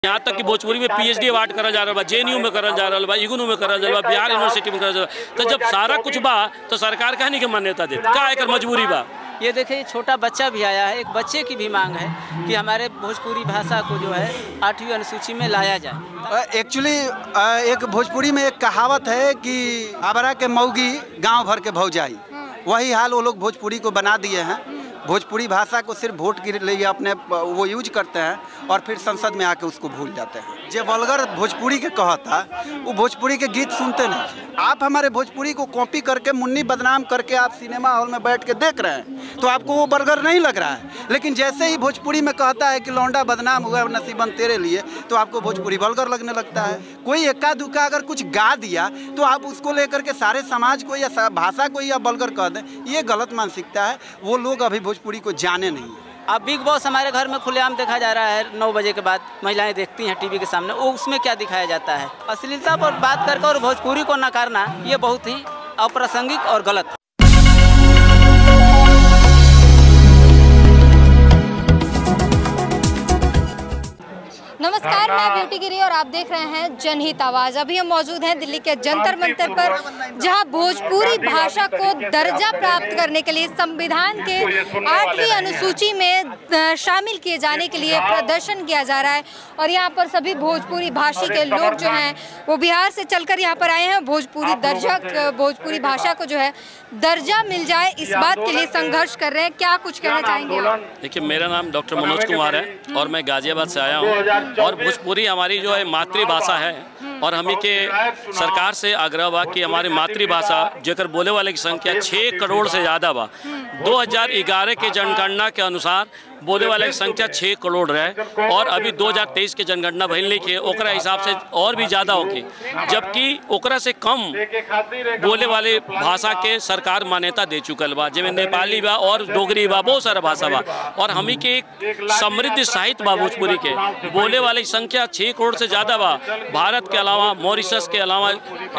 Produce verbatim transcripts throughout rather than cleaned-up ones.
यहाँ तक कि भोजपुरी में पीएचडी अवार्ड करल जा रहा बा, जेएनयू में करल जा रहा बा, इग्नू में करल जा रहा बा, बिहार यूनिवर्सिटी में करल जा रहा। तो जब सारा कुछ बा तो सरकार कहनी के मान्यता दे, का एकर मजबूरी बा। ये देखिए छोटा बच्चा भी आया है, एक बच्चे की भी मांग है कि हमारे भोजपुरी भाषा को जो है आठवीं अनुसूची में लाया जाए। एक्चुअली एक भोजपुरी में एक कहावत है कि आबरा के मौगी गांव भर के भौजाई, वही हाल वो लोग भोजपुरी को बना दिए हैं। भोजपुरी भाषा को सिर्फ वोट के लिए अपने वो यूज करते हैं और फिर संसद में आके उसको भूल जाते हैं। जो वल्गर भोजपुरी के कहता वो भोजपुरी के गीत सुनते नहीं। आप हमारे भोजपुरी को कॉपी करके मुन्नी बदनाम करके आप सिनेमा हॉल में बैठ के देख रहे हैं तो आपको वो वल्गर नहीं लग रहा है, लेकिन जैसे ही भोजपुरी में कहता है कि लौंडा बदनाम हुआ नसीबन तेरे लिए तो आपको भोजपुरी वल्गर लगने लगता है। कोई इक्का दुक्का अगर कुछ गा दिया तो आप उसको लेकर के सारे समाज को या भाषा को या वल्गर कह दें, ये गलत मानसिकता है। वो लोग अभी भोजपुरी को जाने नहीं। अब बिग बॉस हमारे घर में खुलेआम देखा जा रहा है, नौ बजे के बाद महिलाएं देखती हैं टीवी के सामने, वो उसमें क्या दिखाया जाता है? अश्लीलता पर बात करके और भोजपुरी को नकारना ये बहुत ही अप्रासंगिक और गलत। नमस्कार, मैं ब्यूटी गिरी और आप देख रहे हैं जनहित आवाज। अभी हम मौजूद हैं दिल्ली के जंतर मंतर पर, जहां भोजपुरी भाषा को दर्जा प्राप्त करने के लिए संविधान के आठवीं अनुसूची में शामिल किए जाने के लिए प्रदर्शन किया जा रहा है। और यहां पर सभी भोजपुरी भाषी के लोग जो हैं वो बिहार से चलकर यहां पर आए हैं। भोजपुरी दर्जा भोजपुरी भाषा को जो है दर्जा मिल जाए, इस बात के लिए संघर्ष कर रहे हैं। क्या कुछ कहना चाहेंगे आप? देखिए, मेरा नाम डॉक्टर मनोज कुमार है और मैं गाजियाबाद से आया हूँ। और भोजपुरी हमारी जो है मातृभाषा है और हमें के सरकार से आग्रह बा कि हमारी मातृभाषा जेकर बोले वाले की संख्या छः करोड़ से ज़्यादा बा। दो हज़ार ग्यारह के जनगणना के अनुसार बोले वाले की संख्या छः करोड़ रहे और अभी दो हज़ार तेईस के जनगणना भइल नहीं के ओकरा हिसाब से और भी ज़्यादा होके, जबकि ओकरा से कम बोले वाले भाषा के सरकार मान्यता दे चुकल बा, जिसमें नेपाली बा और डोगरी बा, बहुत सारा भाषा बा। और हमी के एक समृद्ध साहित्य बा भोजपुरी के, बोले वाली संख्या छः करोड़ से ज़्यादा बा। भारत के अलावा मॉरिशस के अलावा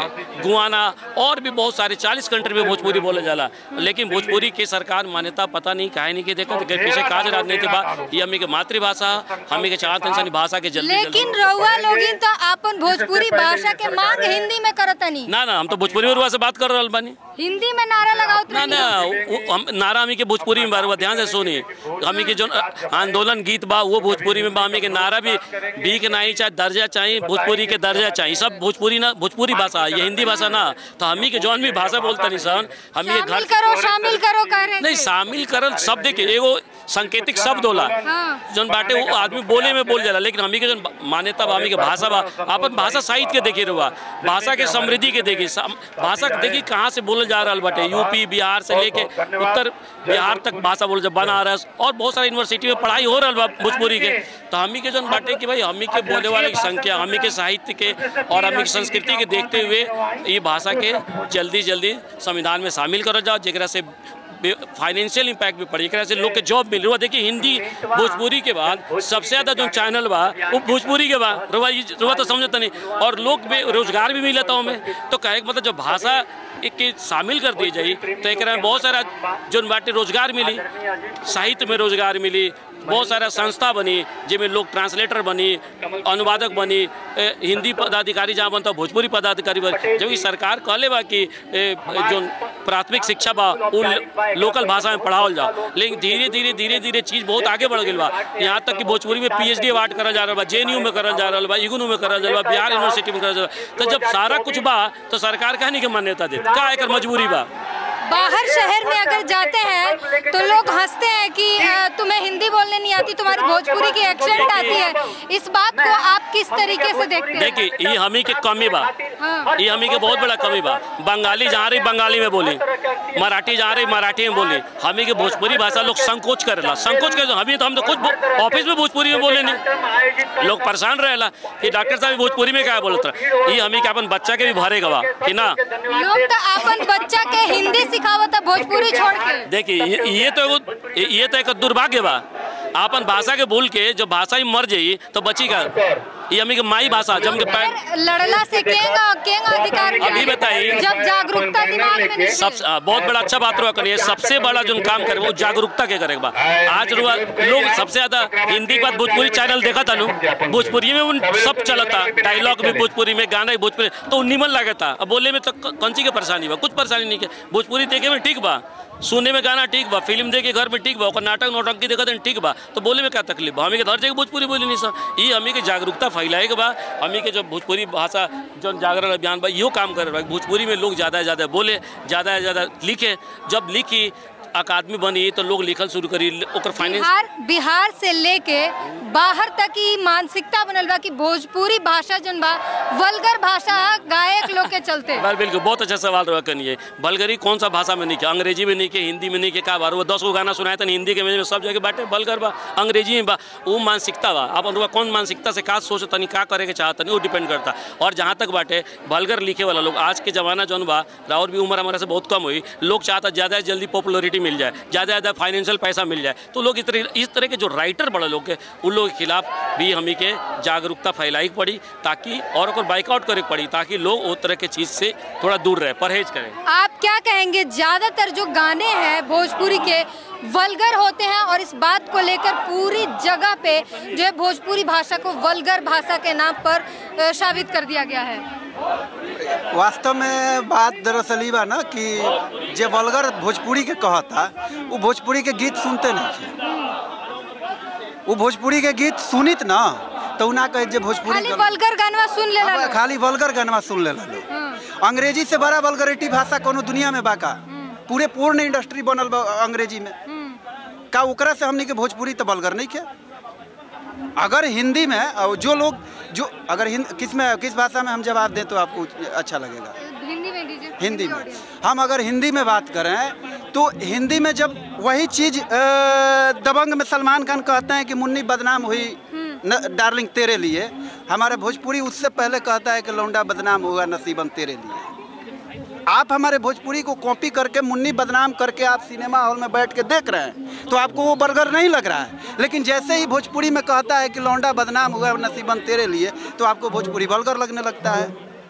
गुआना और भी बहुत सारे चालीस कंट्री में भोजपुरी बोले जाला, लेकिन भोजपुरी की सरकार मान्यता पता नहीं काहे नहीं के देखा पीछे काज राजनीति बा। ये हमी के मातृभाषा हमी के चाहते हैं भाषा के जल्दी लेकिन रउआ लोगिन तो अपन भोजपुरी भाषा के मांग हिंदी में करतनी। ना ना, हम तो भोजपुरी में से बात कर रहे बानी, हिंदी में नारा लगाओ ना ना। हम नारा हमी के भोजपुरी में बार ध्यान से सुनी। हमी के जो आंदोलन गीत बा वो भोजपुरी में बा। हमी के नारा भी भीख नहीं चाहे दर्जा चाहिए, भोजपुरी के दर्जा चाहिए, सब भोजपुरी ना, भोजपुरी भाषा ये हिंदी भाषा ना। तो हमी के जौन भी भाषा बोलते नहीं सन हमी शामिल करो शामिल करो कह रहे नहीं, शामिल करल शब्द के एगो सांकेतिक शब्द होला जौन बाटे वो आदमी बोले में बोल जाला, लेकिन हमी के जो मान्यता बा, हमी के भाषा बा, अपन भाषा साहित्य के देखिए रुआ, भाषा के समृद्धि के देखिए, भाषा देखिए कहाँ से बोल जा रहा बाटे। यूपी बिहार से लेके उत्तर बिहार तक भाषा बोल, बनारस और बहुत सारे यूनिवर्सिटी में पढ़ाई हो रहा बा भोजपुरी के। तो हमी के जो बाटे कि भाई हमी के बोले वाले की संख्या, हमी के साहित्य के और हमी की संस्कृति के देखते हुए ये भाषा के जल्दी जल्दी संविधान में शामिल करो जाओ, जेकरा से फाइनेंशियल इम्पैक्ट भी पड़ी, एक से लोग के जॉब मिल रहा। देखिए, हिंदी भोजपुरी के बाद सबसे ज़्यादा जो चैनल बा वो भोजपुरी के बाद रुआ रुआ तो समझता नहीं, और लोग में रोजगार भी मिलता हमें। तो कहे मतलब जब भाषा एक शामिल कर दी जाए तो एक बहुत सारा जो बाटे रोजगार मिली, साहित्य में रोजगार मिली, बहुत सारा संस्था बनी जिसमें लोग ट्रांसलेटर बनी, अनुवादक बनी, हिंदी पदाधिकारी जहाँ बनता भोजपुरी पदाधिकारी बनी। जबकि सरकार कहले बा कि जो प्राथमिक शिक्षा बा उन लोकल भाषा में पढ़ावल जाओ, लेकिन धीरे धीरे धीरे धीरे चीज़ बहुत आगे बढ़ गई बा। यहाँ तक कि भोजपुरी में पीएचडी अवार्ड करल जा रहा बा, जेएनयू में करल जा रहा बा, इग्नू में करल जा रहा बा, बिहार यूनिवर्सिटी में करल जा रहा। तो जब सारा कुछ बा तो सरकार कहनी के मान्यता दे, का एकर मजबूरी बा। बाहर शहर में अगर जाते हैं तो लोग हंसते हैं कि तुम्हें हिंदी बोलने नहीं आती, तुम्हारी भोजपुरी की एक्सेंट आती है। इस बात को आप किस तरीके से देखते हैं? देखिए, ये हमी के कमी बा, ये हमी के बहुत बड़ा कमी बा। बंगाली जहाँ रही बंगाली में बोली, मराठी जहाँ रही मराठी में बोली, हमी के भोजपुरी भाषा लोग संकोच करेला, संकोच कर हमी तो हम तो खुद ऑफिस में भोजपुरी में बोले नहीं, लोग परेशान रहेला कि डॉक्टर साहब भोजपुरी में क्या बोलता है। ये हमी के अपन बच्चा के भी भरे गवा कि ना, लोग तो अपन बच्चा के हिंदी सिखावत भोजपुरी छोड़ के। देखिए, ये तो ये तो एक दुर्भाग्य बा। आपन भाषा के भूल के जो भाषा ही मर जाई तो बची का, ये हमी के माई भाषा जम के पैर लड़ला से केंगा केंगा अधिकार अभी बताइए जब जागरूकता दिमाग में नहीं सब बहुत बड़ा अच्छा बात रहा करिए। सबसे बड़ा जो काम करे वो जागरूकता के करेगा। आज लोग सबसे ज्यादा हिंदी के बाद भोजपुरी चैनल देखा था, भोजपुरी में उन सब चला था, डायलॉग भी भोजपुरी में, गाना भी भोजपुरी, तो निमन लगा था। अब बोले में तो कौन सी के परेशानी बा, कुछ परेशानी नहीं के। भोजपुरी देखे में ठीक बा, सुनने में गाना ठीक बा, फिल्म देखे घर में ठीक बा, नाटक नौटंकी देखा तो ठीक बा, तो बोले में क्या तकलीफ बा। हमी के हर जगह भोजपुरी बोली नहीं सर, ये हमी के जागरूकता फैलाए के बा। हमी के जो भोजपुरी भाषा जो जागरण अभियान बा यो काम कर रहा है। भोजपुरी में लोग ज़्यादा से ज़्यादा बोले, ज़्यादा से ज़्यादा लिखे। जब लिखी अकादमी बनी तो लोग लिखल शुरू करी। फाइनेंस बिहार बिहार से लेके बाहर तक की मानसिकता बनल बा कि भोजपुरी भाषा जन बा वल्गर भाषा गायक लोग के चलते। बिल्कुल बहुत अच्छा सवाल रहा कनिए। वल्गरी कौन सा भाषा में नहीं किया, अंग्रेजी में नहीं किया, हिंदी में नहीं किया, का बार वो दस को गाना सुनाया था हिंदी के में सब जगह बाटे वल्गर बा, अंग्रेजी में बा। वो मानसिकता बा। आप अनुवा कौन मानसिकता से का सोचता नहीं, का करे के चाहता नहीं, वो डिपेंड करता। और जहाँ तक बाटे वल्गर लिखे वाला लोग आज के जमाना जौन बा, राउर भी उम्र हमारा से बहुत कम हुई, लोग चाहता ज़्यादा जल्दी पॉपुलरिटी मिल जाए, ज़्यादा ज़्यादा फाइनेंशियल पैसा मिल जाए, तो लोग इस तरह इस तरह के जो राइटर बड़े लोग के उन लोगों के खिलाफ भी हमें के जागरूकता फैलाई पड़ी, ताकि और को बाइकआउट करे पड़ी, ताकि लोग उस तरह के चीज़ से थोड़ा दूर रहे, परहेज करें। आप क्या कहेंगे, ज़्यादातर जो गाने हैं भोजपुरी के वल्गर होते हैं और इस बात को लेकर पूरी जगह पे जो है भोजपुरी भाषा को वल्गर भाषा के नाम पर साबित कर दिया गया है? वास्तव में बात दरअसल बा ना कि जे वल्गर भोजपुरी के कहता वो भोजपुरी के गीत सुनते नहीं थे। वो भोजपुरी के गीत सुनित ना तो ना कहे जे भोजपुरी खाली वल्गर गानवा सुन लेला, खाली वल्गर गानवा सुन लेला लोग। अंग्रेजी से बड़ा वल्गरिटी भाषा कोनो दुनिया में बाका, पूरे पूर्ण इंडस्ट्री बनल बा अंग्रेजी में। का ओकरा से हमनी के भोजपुरी तो वल्गर नहीं किया। अगर हिंदी में जो लोग जो अगर किस में किस भाषा में हम जवाब दें तो आपको अच्छा लगेगा? हिंदी में दीजिए। हिंदी में हम अगर हिंदी में बात करें तो हिंदी में जब वही चीज़ दबंग में सलमान खान कहते हैं कि मुन्नी बदनाम हुई न डार्लिंग तेरे लिए, हमारे भोजपुरी उससे पहले कहता है कि लौंडा बदनाम हुआ नसीबन तेरे लिए। आप हमारे भोजपुरी को कॉपी करके मुन्नी बदनाम करके आप सिनेमा हॉल में बैठ के देख रहे हैं तो आपको वो वल्गर नहीं लग रहा है, लेकिन जैसे ही भोजपुरी में कहता है कि लौंडा बदनाम हुआ नसीबन तेरे लिए तो आपको भोजपुरी वल्गर लगने लगता है।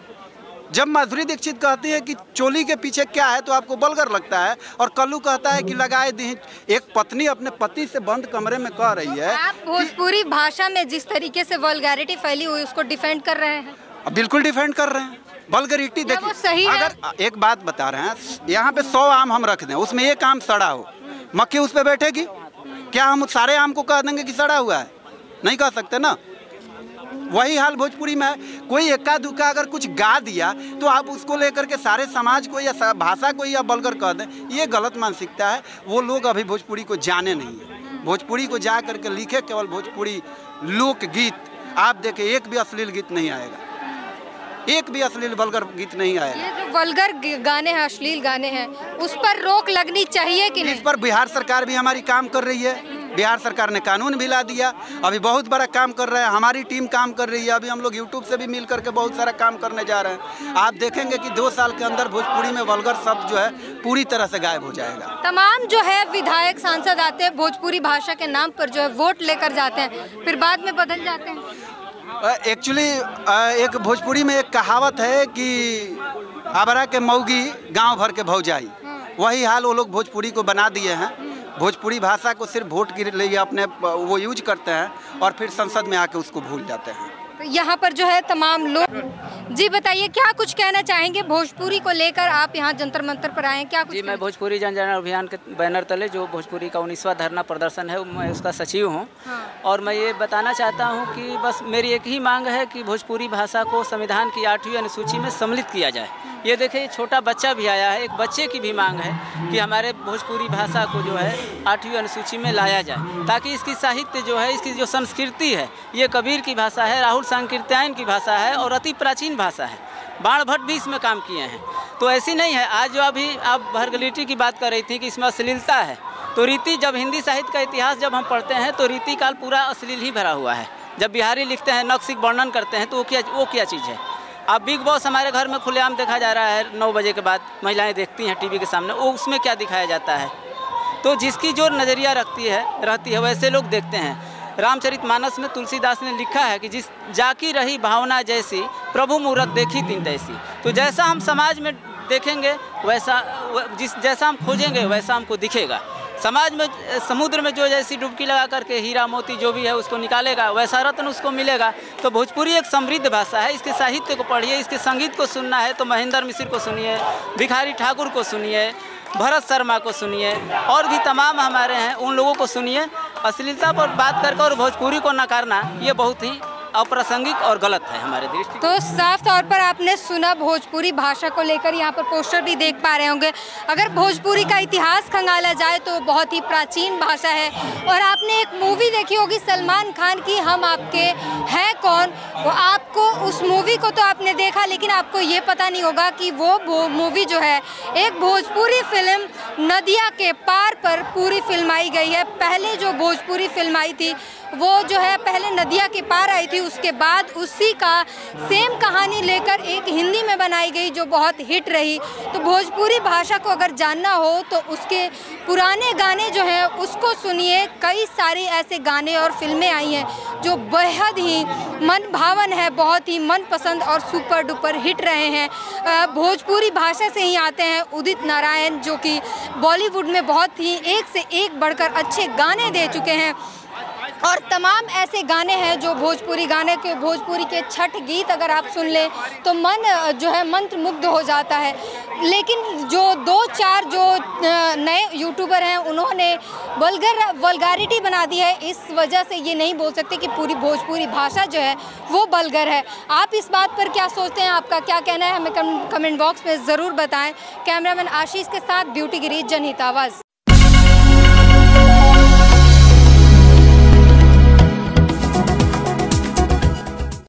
जब माधुरी दीक्षित कहती है कि चोली के पीछे क्या है तो आपको वल्गर लगता है, और कल्लू कहता है कि लगाए दी। एक पत्नी अपने पति से बंद कमरे में कह रही है। आप भोजपुरी भाषा में जिस तरीके से वल्गैरिटी फैली हुई उसको डिफेंड कर रहे हैं? बिल्कुल डिफेंड कर रहे हैं। वल्गरिटी देखिए, अगर एक बात बता रहे हैं, यहाँ पे सौ आम हम रख दें, उसमें एक आम सड़ा हो, मक्खी उस पर बैठेगी क्या? हम सारे आम को कह देंगे कि सड़ा हुआ है? नहीं कह सकते ना। वही हाल भोजपुरी में है। कोई एका दुक्का अगर कुछ गा दिया तो आप उसको लेकर के सारे समाज को या भाषा को या वल्गर कह दें, ये गलत मानसिकता है। वो लोग अभी भोजपुरी को जाने नहीं है। भोजपुरी को जा करके लिखे केवल भोजपुरी लोकगीत। आप देखें एक भी अश्लील गीत नहीं आएगा, एक भी अश्लील वल्गर गीत नहीं आया। ये जो वल्गर गाने हैं, अश्लील गाने हैं, उस पर रोक लगनी चाहिए कि नहीं? इस पर बिहार सरकार भी हमारी काम कर रही है। बिहार सरकार ने कानून भी ला दिया, अभी बहुत बड़ा काम कर रहा है। हमारी टीम काम कर रही है। अभी हम लोग यूट्यूब से भी मिल करके बहुत सारा काम करने जा रहे हैं। आप देखेंगे कि दो साल के अंदर भोजपुरी में वल्गर शब्द जो है पूरी तरह से गायब हो जाएगा। तमाम जो है विधायक सांसद आते हैं भोजपुरी भाषा के नाम पर जो है वोट लेकर जाते हैं, फिर बाद में बदल जाते हैं। एक्चुअली एक भोजपुरी में एक कहावत है कि आबरा के मौगी गांव भर के भौजाई, वही हाल वो लोग भोजपुरी को बना दिए हैं। भोजपुरी भाषा को सिर्फ वोट के लिए अपने वो यूज करते हैं और फिर संसद में आके उसको भूल जाते हैं। यहाँ पर जो है तमाम लोग, जी बताइए क्या कुछ कहना चाहेंगे भोजपुरी को लेकर? आप यहाँ जंतर मंतर पर आए हैं, क्या कुछ? जी, मैं भोजपुरी जन जागरण अभियान के बैनर तले जो भोजपुरी का उन्नीसवां धरना प्रदर्शन है, मैं उसका सचिव हूँ। हाँ। और मैं ये बताना चाहता हूँ कि बस मेरी एक ही मांग है कि भोजपुरी भाषा को संविधान की आठवीं अनुसूची में सम्मिलित किया जाए। ये देखिए छोटा बच्चा भी आया है, एक बच्चे की भी मांग है कि हमारे भोजपुरी भाषा को जो है आठवीं अनुसूची में लाया जाए, ताकि इसकी साहित्य जो है, इसकी जो संस्कृति है, ये कबीर की भाषा है, राहुल सांकृत्यायन की भाषा है और अति प्राचीन भाषा है। बाण भट्ट भी इसमें काम किए हैं। तो ऐसी नहीं है। आज जो अभी आप वल्गरिटी की बात कर रही थी कि इसमें अश्लीलता है, तो रीति, जब हिंदी साहित्य का इतिहास जब हम पढ़ते हैं तो रीति काल पूरा अश्लील ही भरा हुआ है। जब बिहारी लिखते हैं, नक्सिक वर्णन करते हैं, तो वो क्या वो क्या चीज़ है? अब बिग बॉस हमारे घर में खुलेआम देखा जा रहा है, नौ बजे के बाद महिलाएं देखती हैं टीवी के सामने, वो उसमें क्या दिखाया जाता है? तो जिसकी जो नज़रिया रखती है रहती है वैसे लोग देखते हैं। रामचरितमानस में तुलसीदास ने लिखा है कि जिस जाकी रही भावना जैसी प्रभु मूरत देखी तीन तैसी। तो जैसा हम समाज में देखेंगे वैसा, जिस जैसा हम खोजेंगे वैसा हमको दिखेगा। समाज में समुद्र में जो जैसी डुबकी लगा करके हीरा मोती जो भी है उसको निकालेगा वैसा रत्न उसको मिलेगा। तो भोजपुरी एक समृद्ध भाषा है। इसके साहित्य को पढ़िए, इसके संगीत को सुनना है तो महेंद्र मिश्र को सुनिए, भिखारी ठाकुर को सुनिए, भरत शर्मा को सुनिए, और भी तमाम हमारे हैं उन लोगों को सुनिए। अश्लीलता पर बात करके और भोजपुरी को नकारना ये बहुत ही अप्रासंगिक और गलत है हमारे दृष्टि। तो साफ तौर पर आपने सुना भोजपुरी भाषा को लेकर, यहाँ पर पोस्टर भी देख पा रहे होंगे। अगर भोजपुरी का इतिहास खंगाला जाए तो बहुत ही प्राचीन भाषा है। और आपने एक मूवी देखी होगी सलमान खान की, हम आपके हैं कौन। वो आपको उस मूवी को तो आपने देखा, लेकिन आपको ये पता नहीं होगा कि वो, वो मूवी जो है एक भोजपुरी फिल्म नदिया के पार पर पूरी फिल्माई गई है। पहले जो भोजपुरी फिल्म आई थी वो जो है पहले नदिया के पार आई थी, उसके बाद उसी का सेम कहानी लेकर एक हिंदी में बनाई गई जो बहुत हिट रही। तो भोजपुरी भाषा को अगर जानना हो तो उसके पुराने गाने जो हैं उसको सुनिए। कई सारे ऐसे गाने और फिल्में आई हैं जो बेहद ही मन भावन है, बहुत ही मनपसंद और सुपर डुपर हिट रहे हैं। भोजपुरी भाषा से ही आते हैं उदित नारायण, जो कि बॉलीवुड में बहुत ही एक से एक बढ़कर अच्छे गाने दे चुके हैं। और तमाम ऐसे गाने हैं जो भोजपुरी गाने के, भोजपुरी के छठ गीत अगर आप सुन लें तो मन जो है मंत्र मुग्ध हो जाता है। लेकिन जो दो चार जो नए यूट्यूबर हैं उन्होंने वल्गर वल्गारिटी बना दी है, इस वजह से ये नहीं बोल सकते कि पूरी भोजपुरी भाषा जो है वो वल्गर है। आप इस बात पर क्या सोचते हैं, आपका क्या कहना है, हमें कमेंट बॉक्स में ज़रूर बताएं। कैमरामैन आशीष के साथ ब्यूटी गिरी, जनहित आवाज़।